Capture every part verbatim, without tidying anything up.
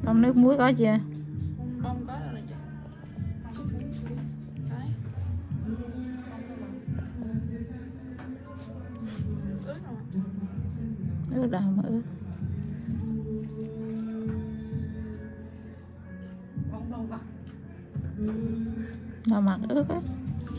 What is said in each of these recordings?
Trong nước muối có chưa? Không có rồi chị. Đấy. Ướt rồi. Ướt đâu mà ướt. Bông bông mặt. Đâu mặt ướt á.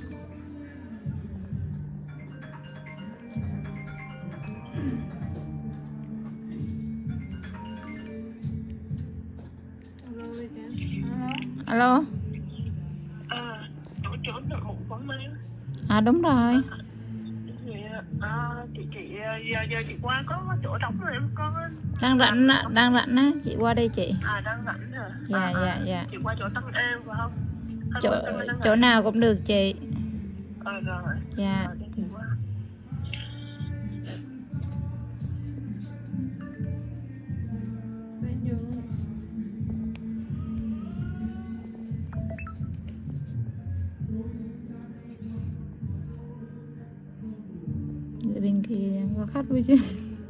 Alo. À, chỗ chỗ nội mụn quán mấy. À đúng rồi. À, chị chị giờ giờ chị qua có chỗ đóng rồi em có Đang rảnh á, đang rảnh á, chị qua đây chị. À đang rảnh hả? Dạ à, dạ à, dạ. Chị qua chỗ Tân An phải không? Hay Chỗ Tân An chỗ nào cũng được chị. Ờ rồi. Dạ. Rồi, chị qua. Bên kia có khách với chứ.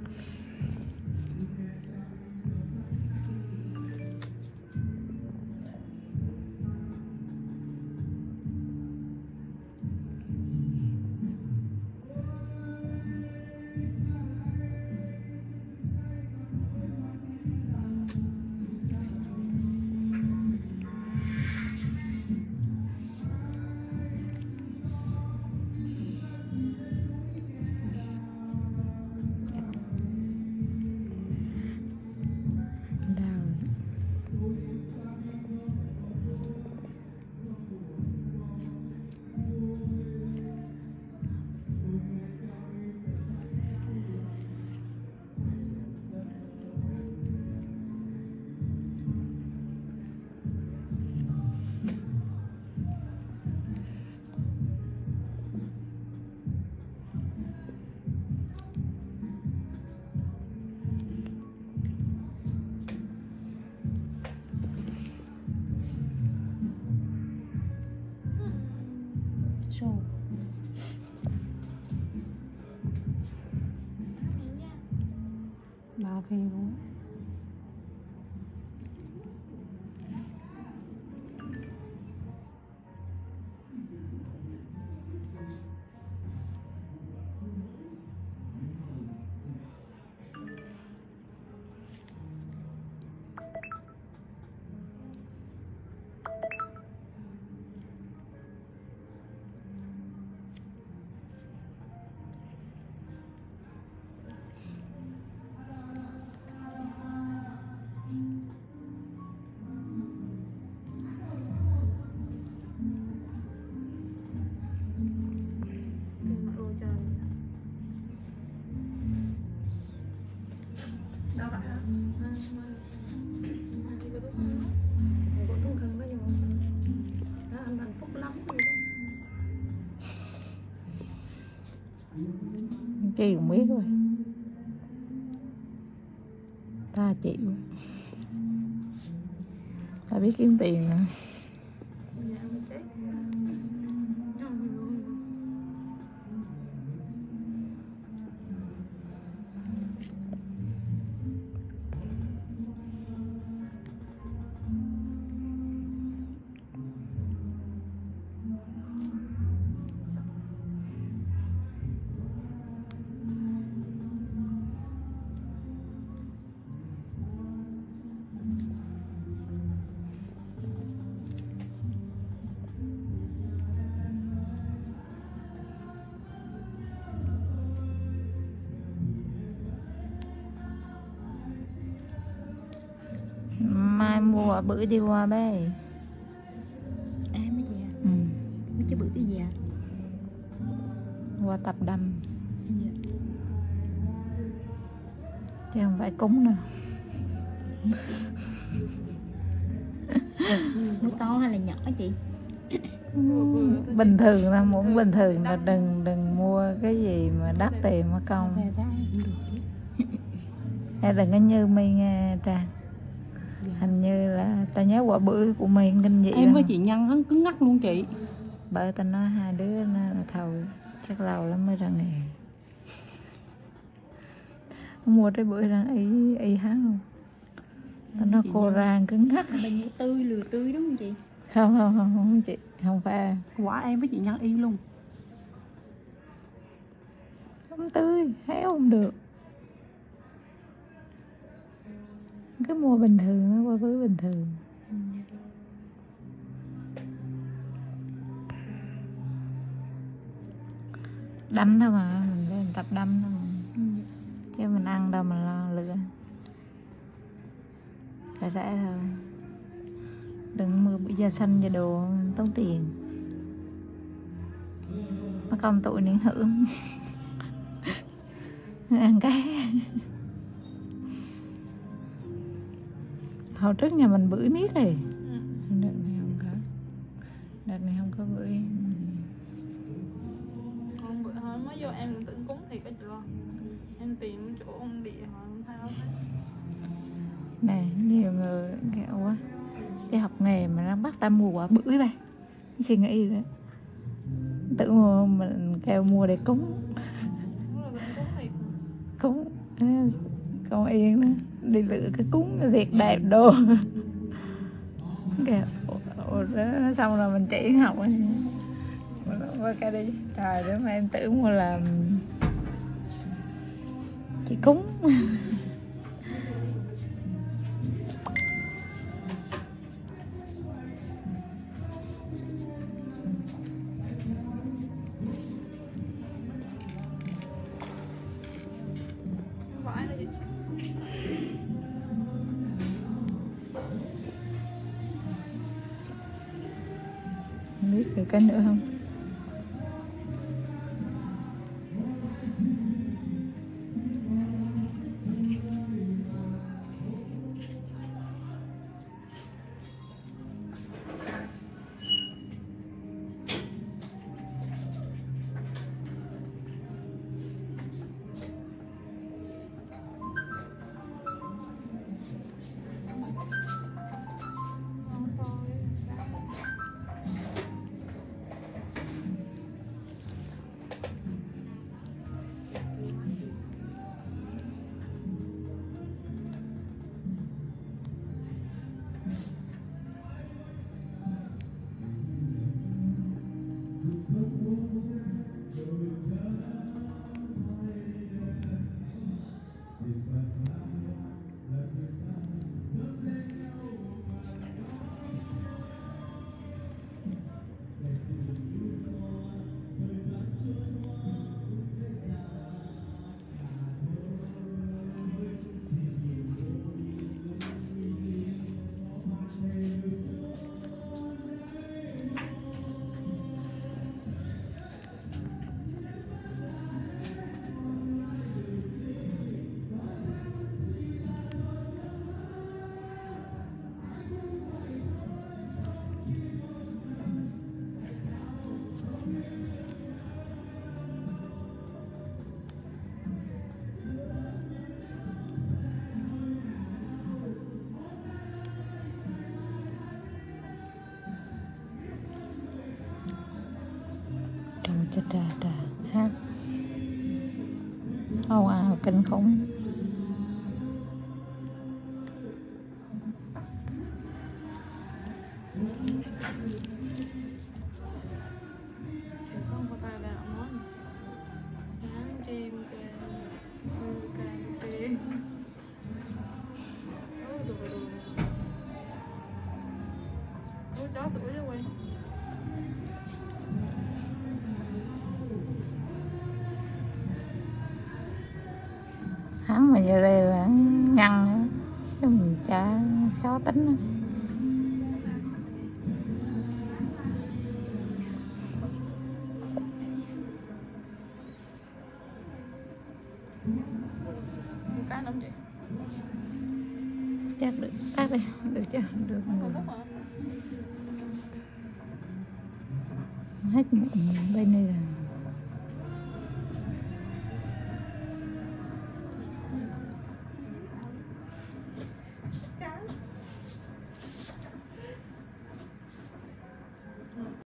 Show. Ba phê luôn. Đâu vậy hả? Anh hạnh phúc lắm Chị cũng biết rồi. Ta chịu. Ta biết kiếm tiền mà. Mai mua bữa đi qua bé. Em gì à? Ừ. Mới chứ bữa đi gì à? Qua tập đâm. Dạ. Chứ không phải cúng đâu. Nó to hay là nhỏ chị? Bình thường là muốn bình thường là đừng đừng mua cái gì mà đắt tiền mà công. Hay đừng có như mi nghe Trang. Dạ. Hình như là ta nhớ quả bữa của mi kinh dị Em với chị Nhân hắn cứng ngắc luôn chị. Bởi ta nói hai đứa nó là thầu chắc lâu lắm mới ra nghề. Mua trái bưởi ra y y hắn luôn. Nó Chị khô nha. rang cứng ngắc. Là bên như tươi, lừa tươi đúng không chị? Không không không không chị, không phải. Quả em với chị Nhân y luôn. Không tươi, héo không được. Cái mua bình thường nó qua với bình thường. Đâm thôi mà, mình lên tập đâm thôi mà. Chứ mình ăn đâu mà lo lựa. Rẻ rẻ thôi. Đừng mua bữa da xanh da đồ tốn tiền. Nó công tụi niên hưởng. Ăn cái. Hồi trước nhà mình bưởi miết rồi. Đợt này không có. Đợt này không có bưởi. Hôm bữa hôm mới vô em cũng tưởng cúng thì có chị lo. Em tìm chỗ ông địa họ không thấy hết. Này nhiều người kẹo quá. Đi học nghề mà nó bắt ta mua quả bưởi vậy. Suy nghĩ rồi. Tự mua mình kêu mua để cúng. Đúng là cúng thiệt. Cúng. Con Yên đó. Đi lựa cái cúng thiệt đẹp đồ. Kìa. Ủa đó xong rồi mình chỉ học ấy. Qua cái đi. Trời đó mà em tưởng mua là chị cúng. Không phải là gì. Không biết được cái nữa không? Trời trời trời hát ồn ào kinh khủng. Không có tài đạo nói. Sáng chim kề. Hư càng kề. Ôi đồ đồ đồ. Ôi chó sủi cho quên. Hắn mà giờ đây là nhăn nữa. Chứ mình chả khó tính nữa. Một cái nóng vậy. Chắc được, tắt đi, được chứ, được Không rồi. có mà. Hết bên đây rồi.